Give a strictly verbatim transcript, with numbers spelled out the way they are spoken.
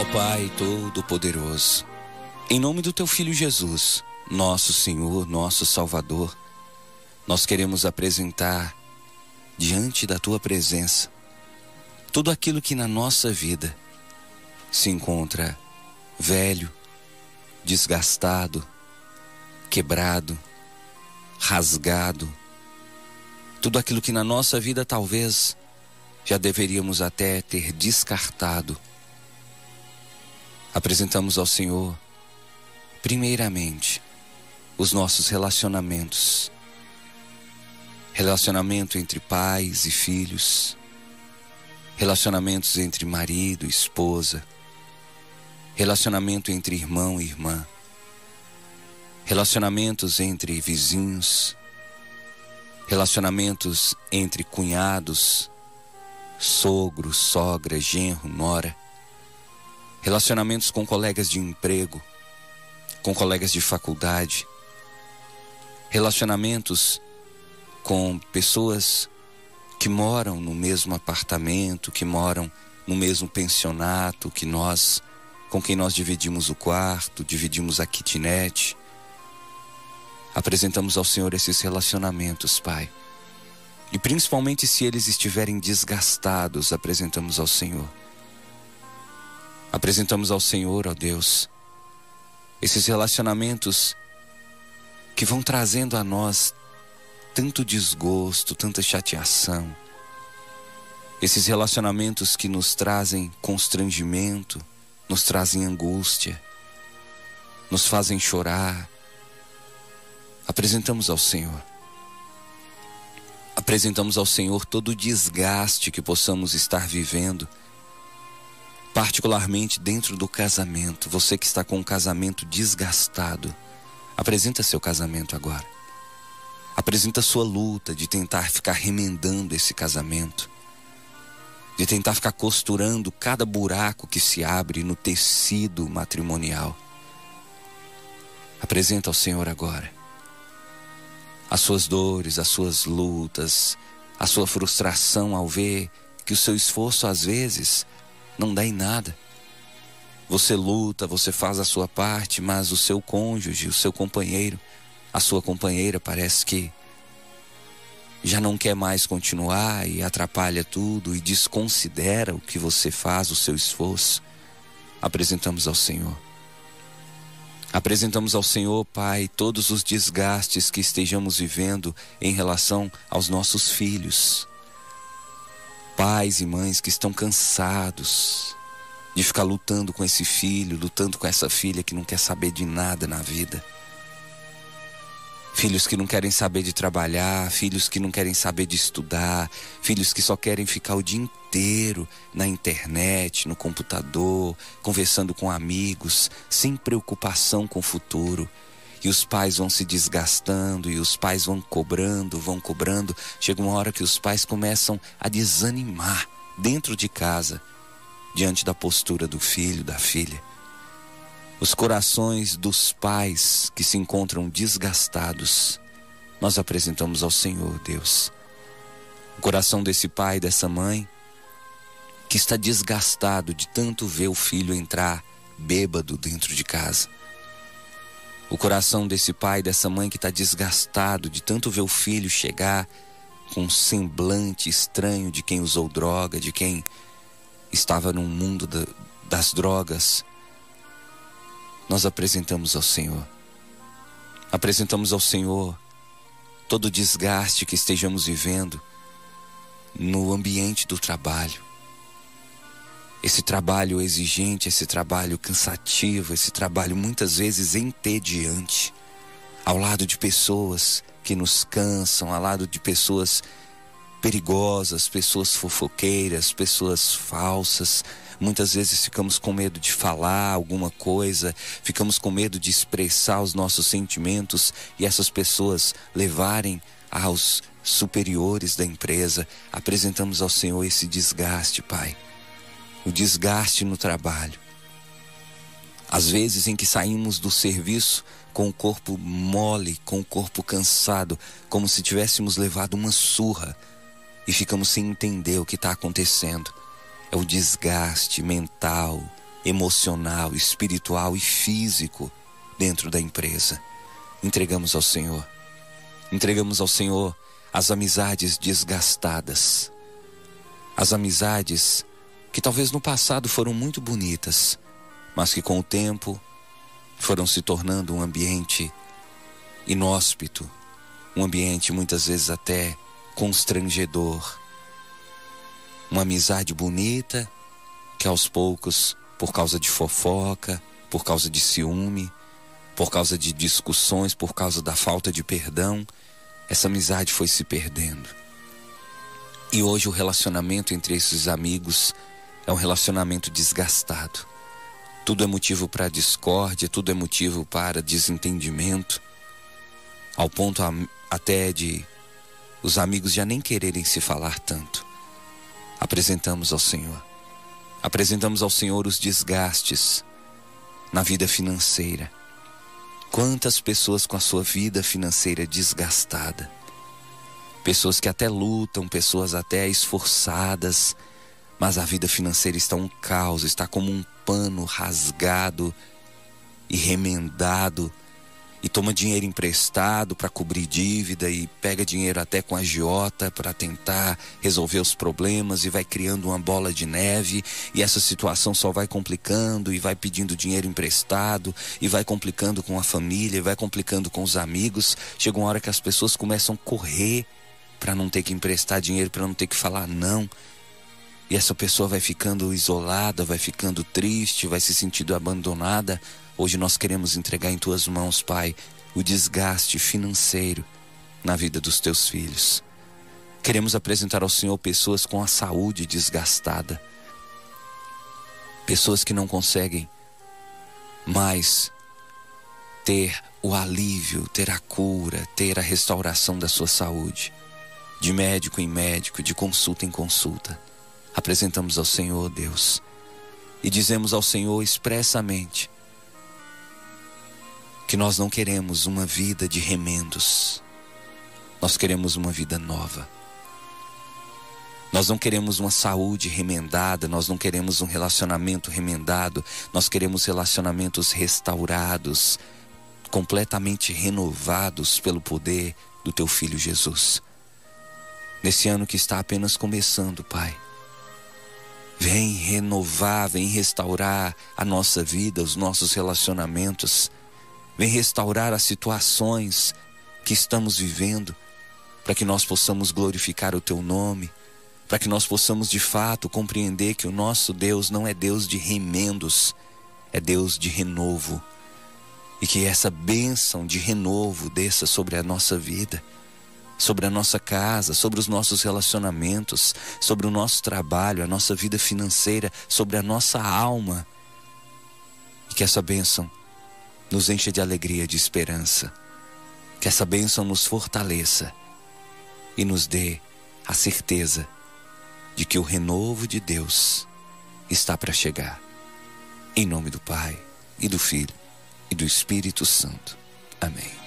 Pai Todo-Poderoso, em nome do Teu Filho Jesus, nosso Senhor, nosso Salvador, nós queremos apresentar diante da Tua presença tudo aquilo que na nossa vida se encontra velho, desgastado, quebrado, rasgado, tudo aquilo que na nossa vida talvez já deveríamos até ter descartado. Apresentamos ao Senhor, primeiramente, os nossos relacionamentos. Relacionamento entre pais e filhos, relacionamentos entre marido e esposa, relacionamento entre irmão e irmã, relacionamentos entre vizinhos, relacionamentos entre cunhados, sogro, sogra, genro, nora, relacionamentos com colegas de emprego, com colegas de faculdade, relacionamentos com pessoas que moram no mesmo apartamento, que moram no mesmo pensionato que nós, com quem nós dividimos o quarto, dividimos a kitnet. Apresentamos ao Senhor esses relacionamentos, Pai. E principalmente se eles estiverem desgastados, apresentamos ao Senhor. Apresentamos ao Senhor, ó Deus, esses relacionamentos que vão trazendo a nós tanto desgosto, tanta chateação. Esses relacionamentos que nos trazem constrangimento, nos trazem angústia, nos fazem chorar. Apresentamos ao Senhor. Apresentamos ao Senhor todo o desgaste que possamos estar vivendo, particularmente dentro do casamento. Você que está com um casamento desgastado, apresenta seu casamento agora. Apresenta sua luta de tentar ficar remendando esse casamento, de tentar ficar costurando cada buraco que se abre no tecido matrimonial. Apresenta ao Senhor agora as suas dores, as suas lutas, a sua frustração ao ver que o seu esforço às vezes não dá em nada. Você luta, você faz a sua parte, mas o seu cônjuge, o seu companheiro, a sua companheira parece que já não quer mais continuar e atrapalha tudo e desconsidera o que você faz, o seu esforço. Apresentamos ao Senhor. Apresentamos ao Senhor, Pai, todos os desgastes que estejamos vivendo em relação aos nossos filhos. Pais e mães que estão cansados de ficar lutando com esse filho, lutando com essa filha que não quer saber de nada na vida. Filhos que não querem saber de trabalhar, filhos que não querem saber de estudar, filhos que só querem ficar o dia inteiro na internet, no computador, conversando com amigos, sem preocupação com o futuro. E os pais vão se desgastando e os pais vão cobrando, vão cobrando. Chega uma hora que os pais começam a desanimar dentro de casa, diante da postura do filho, da filha. Os corações dos pais que se encontram desgastados, nós apresentamos ao Senhor, Deus. O coração desse pai, dessa mãe, que está desgastado de tanto ver o filho entrar bêbado dentro de casa. O coração desse pai, dessa mãe que está desgastado de tanto ver o filho chegar com um semblante estranho de quem usou droga, de quem estava no mundo da, das drogas. Nós apresentamos ao Senhor. Apresentamos ao Senhor todo o desgaste que estejamos vivendo no ambiente do trabalho. Esse trabalho exigente, esse trabalho cansativo, esse trabalho muitas vezes entediante, ao lado de pessoas que nos cansam, ao lado de pessoas perigosas, pessoas fofoqueiras, pessoas falsas. Muitas vezes ficamos com medo de falar alguma coisa, ficamos com medo de expressar os nossos sentimentos e essas pessoas levarem aos superiores da empresa. Apresentamos ao Senhor esse desgaste, Pai. O desgaste no trabalho. Às vezes em que saímos do serviço com o corpo mole, com o corpo cansado, como se tivéssemos levado uma surra e ficamos sem entender o que está acontecendo. É o desgaste mental, emocional, espiritual e físico dentro da empresa. Entregamos ao Senhor. Entregamos ao Senhor as amizades desgastadas. As amizades que talvez no passado foram muito bonitas, mas que com o tempo foram se tornando um ambiente inóspito, um ambiente muitas vezes até constrangedor. Uma amizade bonita que aos poucos, por causa de fofoca, por causa de ciúme, por causa de discussões, por causa da falta de perdão, essa amizade foi se perdendo. E hoje o relacionamento entre esses amigos é um relacionamento desgastado. Tudo é motivo para discórdia, tudo é motivo para desentendimento, ao ponto a, até de os amigos já nem quererem se falar tanto. Apresentamos ao Senhor. Apresentamos ao Senhor os desgastes na vida financeira. Quantas pessoas com a sua vida financeira desgastada. Pessoas que até lutam, pessoas até esforçadas, mas a vida financeira está um caos, está como um pano rasgado e remendado, e toma dinheiro emprestado para cobrir dívida e pega dinheiro até com agiota para tentar resolver os problemas, e vai criando uma bola de neve, e essa situação só vai complicando e vai pedindo dinheiro emprestado e vai complicando com a família, e vai complicando com os amigos. Chega uma hora que as pessoas começam a correr para não ter que emprestar dinheiro, para não ter que falar não. E essa pessoa vai ficando isolada, vai ficando triste, vai se sentindo abandonada. Hoje nós queremos entregar em Tuas mãos, Pai, o desgaste financeiro na vida dos Teus filhos. Queremos apresentar ao Senhor pessoas com a saúde desgastada. Pessoas que não conseguem mais ter o alívio, ter a cura, ter a restauração da sua saúde. De médico em médico, de consulta em consulta. Apresentamos ao Senhor, Deus, e dizemos ao Senhor expressamente que nós não queremos uma vida de remendos. Nós queremos uma vida nova. Nós não queremos uma saúde remendada, nós não queremos um relacionamento remendado, nós queremos relacionamentos restaurados, completamente renovados pelo poder do Teu Filho Jesus. Nesse ano que está apenas começando, Pai, vem renovar, vem restaurar a nossa vida, os nossos relacionamentos. Vem restaurar as situações que estamos vivendo, para que nós possamos glorificar o Teu nome, para que nós possamos de fato compreender que o nosso Deus não é Deus de remendos, é Deus de renovo. E que essa bênção de renovo desça sobre a nossa vida, sobre a nossa casa, sobre os nossos relacionamentos, sobre o nosso trabalho, a nossa vida financeira, sobre a nossa alma. E que essa bênção nos encha de alegria, de esperança. Que essa bênção nos fortaleça e nos dê a certeza de que o renovo de Deus está para chegar. Em nome do Pai, e do Filho, e do Espírito Santo. Amém.